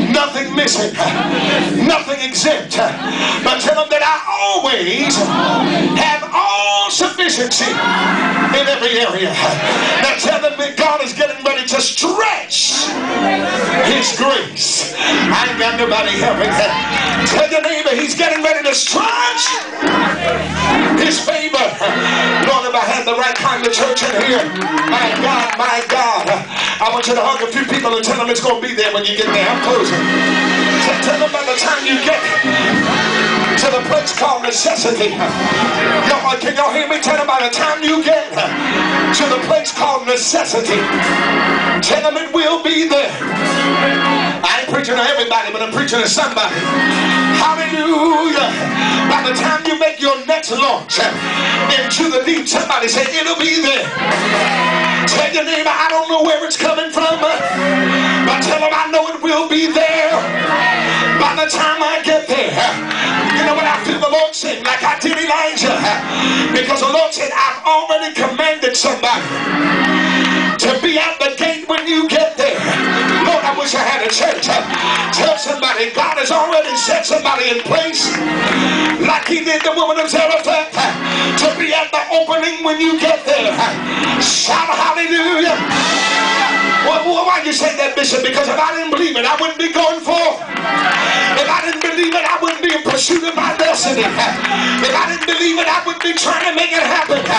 nothing missing, nothing exempt. But tell them that I always have all sufficiency in every area. Now tell them that God is getting ready to stretch His grace. I ain't got nobody helping. Tell your neighbor He's getting ready to stretch His favor. Lord, if I had the right kind of church in here, my God, I want you to hug a few people and tell them it's going to be there when you get there. I'm closing. Tell them by the time you get to the place called necessity. Can y'all hear me? Tell them by the time you get to the place called necessity, tell them it will be there. I ain't preaching to everybody, but I'm preaching to somebody. Hallelujah. By the time you make your next launch into the deep, somebody say it'll be there. Tell your neighbor, I don't know where it's coming from, but tell them I know it will be there by the time I get there. You know what I feel the Lord saying, like I did Elijah, because the Lord said, I've already commanded somebody to be at the gate when you get there. Lord, I wish I had a church. Tell somebody, God has already set somebody in place, like He did the woman of Zarephath, to be at the opening when you get there. Shout hallelujah. Well, why you say that, Bishop? Because if I didn't believe it, I wouldn't be going forth. If I didn't believe it, I wouldn't be in pursuit of my destiny. If I didn't believe it, I wouldn't be trying to make it happen.